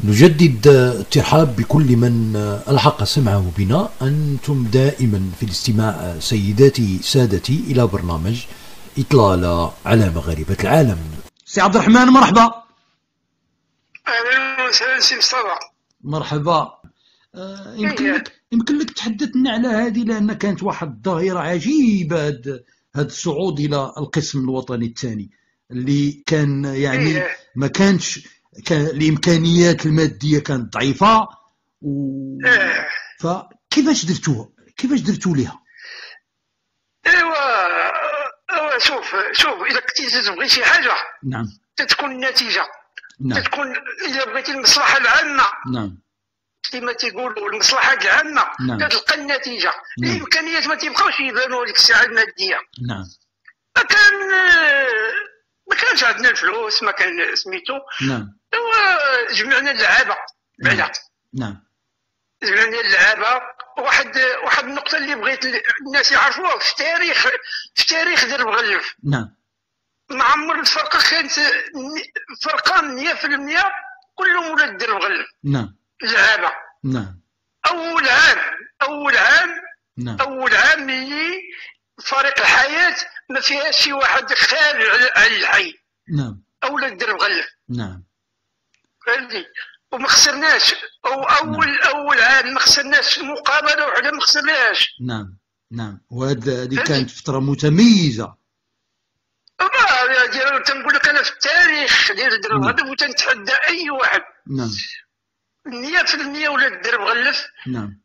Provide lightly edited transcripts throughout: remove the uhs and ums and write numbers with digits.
نجدد الترحاب بكل من ألحق سمعه بنا. أنتم دائما في الاستماع سيداتي سادتي إلى برنامج إطلالة على مغاربة العالم. سي عبد الرحمن مرحبا. أهلا وسهلا سي مصطفى. مرحبا. يمكن لك تحدث لنا على هذه، لأن كانت واحد الظاهرة عجيبة هذا الصعود إلى القسم الوطني الثاني اللي كان يعني ما كانش الامكانيات الماديه كانت ضعيفه فكيفاش درتوها؟ كيفاش درتوا ليها؟ ايوا شوف اذا كنتي تبغي شي حاجه نعم تتكون النتيجه، نعم تتكون اذا بغيتي المصلحه العامه نعم كما تيقولوا المصلحه العامه نعم. كتلقى النتيجه. نعم. الامكانيات ما تيبقاوش يبانوا ديك الساعه الماديه. نعم ما كانش عندنا الفلوس، ما كان سميتو. نعم ايوا جمعنا اللعابه بعدا. نعم جمعنا اللعابه. واحد النقطه اللي بغيت الناس يعرفوها في تاريخ درب غلف. نعم ما عمر الفرقه كانت فرقه 100% كلهم ولاد درب غلف. نعم اللعابه. نعم اول عام اللي فريق الحياه ما فيهاش شي واحد خارج على الحي. نعم اولاد درب غلف. نعم فهمتي. وما خسرناش، اول عام ما خسرناش مقابله وحده، ما خسرناش. نعم وهذه كانت فتره متميزه. تنقول لك انا في التاريخ ديال درب غلف وتنتحدى اي واحد. نعم 100% ولاد درب غلف. نعم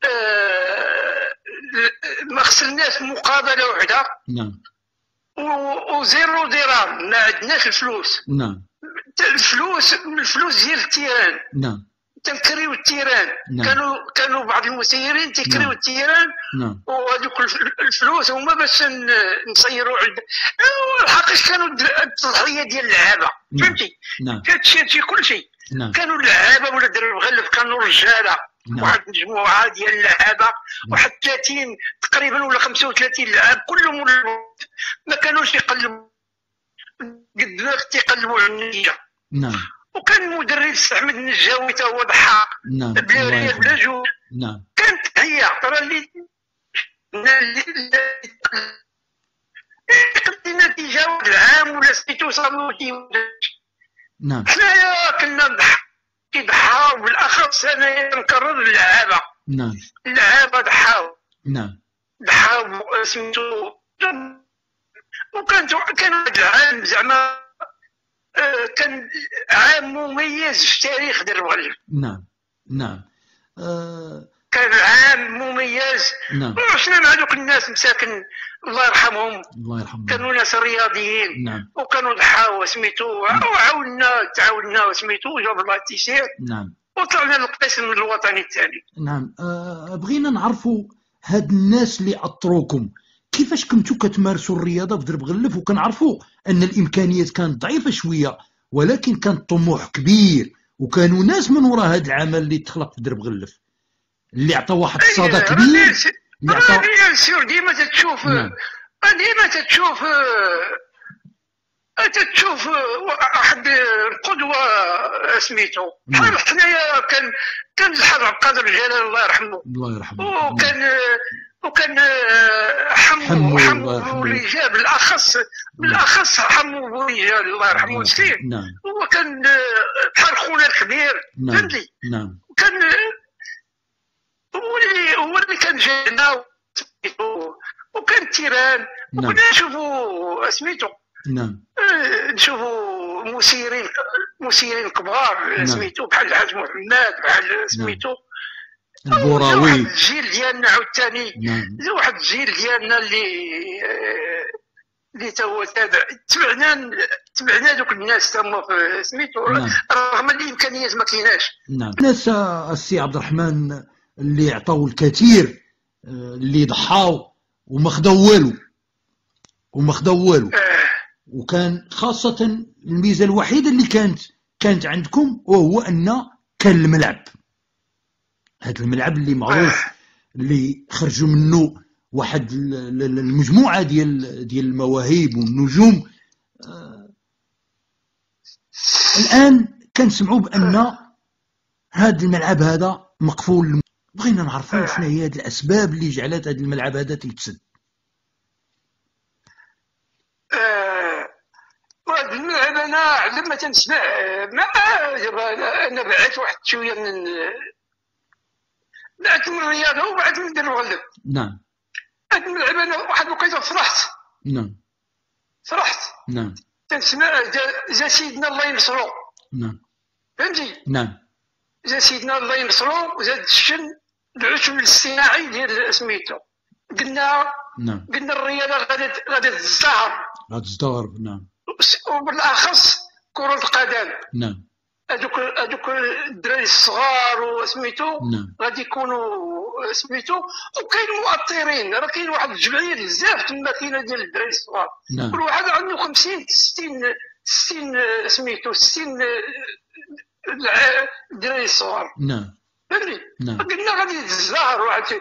ما خسرناش مقابله وحده. نعم وزيرو درهم. ما عندناش الفلوس. نعم الفلوس ديال التيران. نعم تنكريو التيران. نعم. كانوا بعض المسيرين تيكريو نعم. التيران. نعم وهذوك الفلوس هما باش نصيروا الحقيقه كانوا التضحيه ديال اللعابه. فهمتي. نعم هادشي كلشي. نعم كانوا اللعابه ولا درب غلف كانوا رجاله. نعم. واحد مجموعه ديال اللعابه. واحد 30 تقريبا ولا 35 لعاب كلهم ما كانوش يقلبوا قد ما تيقلبوا على النتيجه. نعم وكان المدرس احمد النجاوي تا هو ضحاك. نعم بلا ريال بلا جهد. نعم كانت هي ترى اللي النتيجه واحد العام ولا سميتو صافي. نعم حنايا كنا كيضحاو، بالاخص انايا نكرر اللعابه. نعم اللعابه ضحاو. نعم ضحاو سميتو. كان واحد العام زعما كان عام مميز في تاريخ درب غلف. نعم كان عام مميز. نعم وعشنا مع دوك الناس مساكن الله يرحمهم. الله يرحمه. كانوا ناس رياضيين. نعم وكانوا ضحاو سميتو. تعاوننا سميتو جاب الله التيسير. نعم وطلعنا للقسم الوطني الثاني. نعم بغينا نعرفوا هاد الناس اللي اطروكم كيفاش كنتوا كتمارسوا الرياضه في درب غلف، وكنعرفوا ان الامكانيات كانت ضعيفه شويه ولكن كان الطموح كبير، وكانوا ناس من وراء هذا العمل اللي تخلق في درب غلف اللي عطى واحد الصدى كبير. ديما تتشوف واحد القدوه سميتو. بحال حنايا كان الحاج عبد القادر الجلال الله يرحمه. الله يرحمه. وكان حمو بورجال بالاخص حمو بورجال الله يرحمه مسكين. نعم هو كان بحال خونا الكبير. فهمتي. نعم كان هو اللي كان جانا وكان التيران. وكنا نشوفوا سميتو. نعم نشوفوا مسيرين كبار سميتو بحال الحاج محمد بحال سميتو البوراوي. واحد الجيل ديالنا عاوتاني. نعم واحد الجيل ديالنا اللي تا هو تبعنا دوك الناس تما سميتو. رغم الامكانيات ما كايناش. نعم الناس السي عبد الرحمن اللي عطاو الكثير، اللي ضحاو وما خداو والو. وكان خاصة الميزة الوحيدة اللي كانت عندكم وهو أن كان الملعب. هذا الملعب اللي معروف اللي خرجوا منه واحد المجموعة ديال المواهب والنجوم. الآن كنسمعوا بأن هذا الملعب هذا مقفول. بغينا نعرفوا شنو هي هذه الاسباب اللي جعلت هذا الملعب هذا تيتسد. وهذا الملعب انا لما تنسمع انا بعت واحد شويه بعت من الرياضه وبعت من دير الغلب. نعم. هذا الملعب انا واحد الوقيته فرحت. نعم. فرحت. نعم. تنسمع جا سيدنا الله ينصرو. نعم. فهمتي؟ نعم. جا سيدنا الله ينصرو وزاد الشن العشب الاصطناعي ديال سميتو. قلنا نعم. قلنا الرياضه غادي تزدهر. غادي تزدهر. نعم. وبالاخص كرة القدم. نعم. هذوك الدراري الصغار وسميتو غادي يكونوا سميتو. وكاين مؤطرين، راه كاين واحد الجمعيه بزاف تما كاينه ديال الدراري الصغار. كل واحد عنده 50 60 سميتو 60 الدراري الصغار. نعم. فهمتي؟ قلنا غادي تزدهر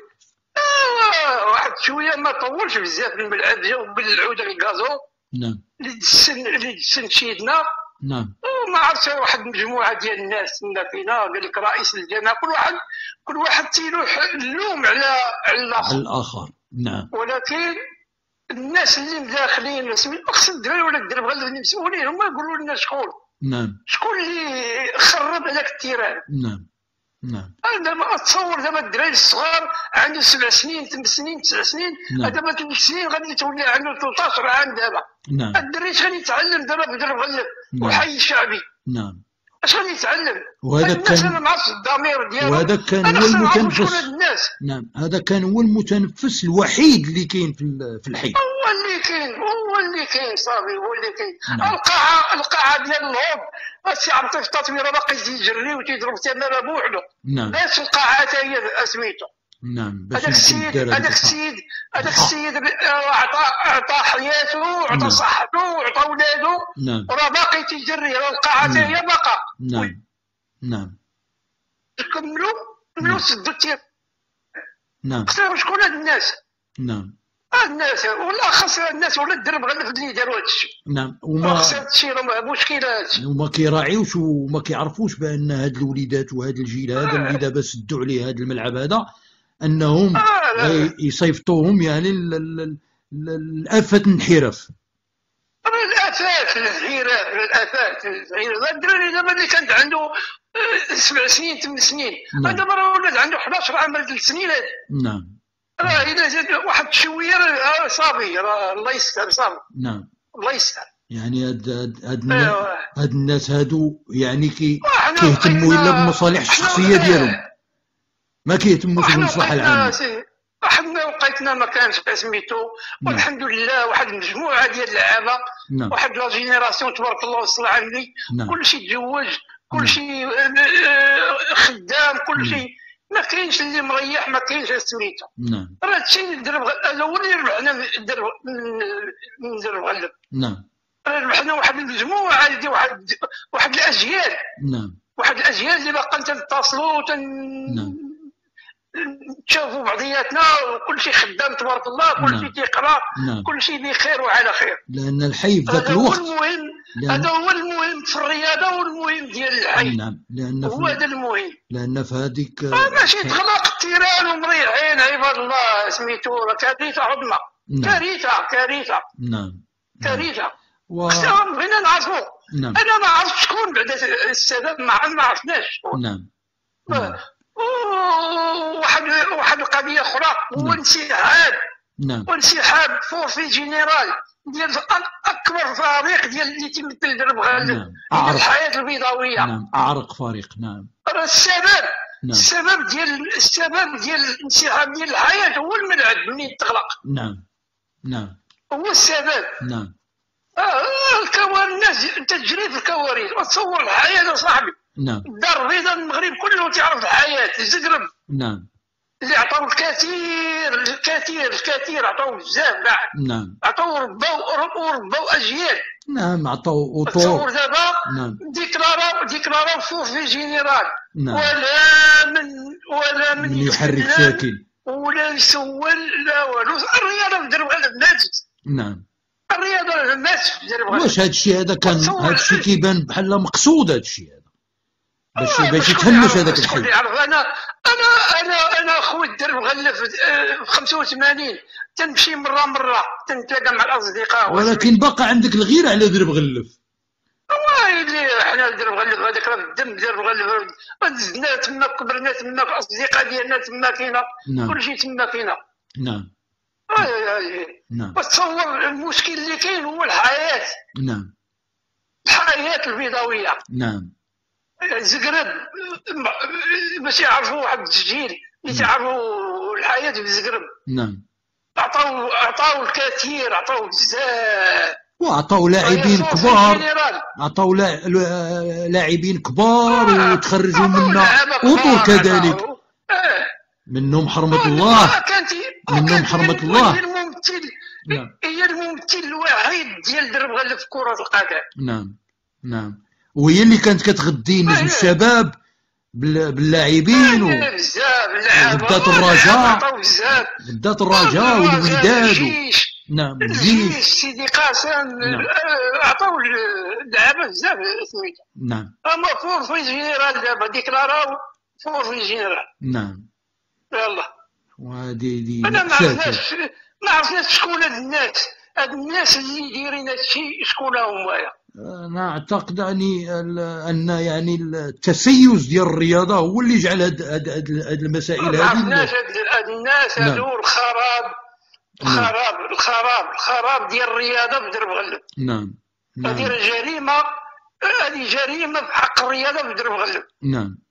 واحد شويه ما طولش بزاف الملعب جاو بالعوده الكازو. نعم. اللي دسن شيدنا. نعم. وما عرفتش واحد المجموعه ديال الناس تما فينا قال لك رئيس الجامعه كل واحد تيلوح اللوم على الاخر. نعم. ولكن الناس اللي مداخلين خص الدراري ولا الدرب غير المسؤولين هما يقولوا لنا شكون اللي خرب هذاك التيران. نعم. نعم. دابا تصور دابا الدراري الصغار عنده 7 سنين 8 سنين 9 سنين. دابا 8 سنين غادي تولي عنده 13 عام دابا. نعم. الدري اش غادي يتعلم دابا في درب غلب وحي شعبي. نعم. اش غادي يتعلم؟ وهذا كان انا ما عرفتش الضمير ديالو. وهذا كان هو المتنفس. نعم. هذا كان هو المتنفس الوحيد اللي كاين في الحي. هو اللي كاين صافي هو اللي كاين. القاعه ديال الهوب السي عبد اللطيف التطويره باقي تيجري وتيضرب تماره بوحدو. نعم. باش القاعه حتى هي سميتو. نعم. هذاك السيد اعطى حياته وعطى صحته وعطى ولادو. نعم. راه باقي تيجري راه القاعه حتى هي باقا. نعم. نعم. كملوا سدوا التير. نعم. شكون هاد الناس؟ نعم. الناس والاخص الناس ولا الدرب غير اللي داروا هذا الشيء. نعم. وما خص هذا الشيء راه مشكلات. وما كيراعيوش وما كيعرفوش بان هاد الوليدات وهذا الجيل هذا اللي دابا سدوا عليه هذا الملعب هذا انهم يصيفطوهم يعني الافات الانحراف. الافات الدراري دابا اللي كانت عنده 7 سنين 8 سنين دابا راه ولات عنده 11 عام 3 سنين. نعم. راه الا زاد واحد شويه صافي راه الله يستر صافي. نعم. الله يستر. يعني هاد الناس هادو يعني كيهتموا الا بالمصالح الشخصيه ديالهم، ما كيهتموش بالمصلحه العامه. حنا وقيتنا ما كانش سميتو والحمد لله واحد المجموعه ديال اللعابه. واحد لا جينيراسيون تبارك الله وصل على النبي. كلشي تزوج كلشي خدام كلشي ما كاينش اللي مريح ما كاينش سميتو. نعم. راه هادشي هذا هو اللي ربحنا من درب غلب. نعم. ربحنا واحد المجموعه ديال واحد الاجيال. نعم. واحد الاجيال اللي باقا تنتصلوا نعم. تشوفوا بعضياتنا وكل شيء خدام تبارك الله كل شيء تيقرا كل شيء بخير وعلى خير. لان الحي في ذاك الوقت هذا هو المهم في الرياضه والمهم ديال الحي. نعم. لان هو هذا المهم. لان في هذيك ماشي تغلق التيران ومريحين عباد الله سميتو كارثه عظمى. كارثه. نعم. كارثه. بغينا نعرفوا. انا ما عرفت شكون بعد السبب ما عرفناش. نعم. واحد القضيه اخرى هو انسحاب. نعم. وانسحاب فورفي جينيرال ديال اكبر فريق ديال اللي تيمثل درب غلب. نعم. الحياه البيضاويه. نعم. اعرق فريق. نعم. السبب. نعم. السبب ديال الانسحاب ديال الحياه هو الملعب منين تغلق. نعم. نعم. هو السبب. نعم. الكوارث الناس تجري في الكوارث وتصور الحياه صاحبي. نعم. الدار البيضاء المغرب كله تعرف الحياه الزقرب. نعم. اللي عطاو الكثير عطاو بزاف كاع. نعم. عطاو رباو اجيال. نعم. عطاو اطور. تصور دابا. نعم. ديكلارا فورفي جينيرال. نعم. ولا من يحرك ساكن ولا يسول لا والو. الرياضه في درب غلب ماتت. نعم. الرياضه ماتت في درب غلب. واش هذا الشيء هذا كان هذا الشيء كيبان بحال مقصود هذا الشيء هذا باش يتهمش هذاك الحي. شكون يعرف؟ انا خويا الدرب غلف في 85 تنمشي مره تنتلاقى مع الاصدقاء، ولكن باقى عندك الغيره على درب غلف. والله حنا درب غلف هذاك راه الدم درب غلف، دزنا تما كبرنا تما الاصدقاء ديالنا تما كاينه، كلشي تما كاينه. نعم. نعم. وتصور المشكل اللي كاين هو الحياه. نعم. الحياه البيضاويه. نعم. زقرب باش يعرفوا واحد التسجيل اللي تعرفوا الحياه في زقرب. نعم. عطاو الكثير، عطاو بزاف، وعطاو لاعبين كبار، عطاو لاعبين كبار وتخرجوا منا اطر كذلك. منهم حرمة الله، منهم حرمة الله. هي الممثل الوحيد ديال درب غلف في كرة القدم. نعم. نعم. وهي اللي كانت كتغدي نجم الشباب باللاعبين وبدات الرجاء، بدات الرجاء والوداد. نعم. الجيش سيدي قاسم عطاو اللعابه بزاف سميتها. نعم. اما فور في جينيرال دابا ديكلاراو فور في جينيرال. نعم. يلا. وهذه انا ما عرفناش شكون هاد الناس اللي دايرين هادشي شكون هما. انا اعتقد ان يعني التسيس ديال الرياضه هو اللي جعل هاد المسائل هذه. ما عرفناش هاد الناس هادو الخراب ديال الرياضه في درب غلف. نعم. هذه جريمه، هذه جريمه في حق الرياضه في درب غلف. نعم.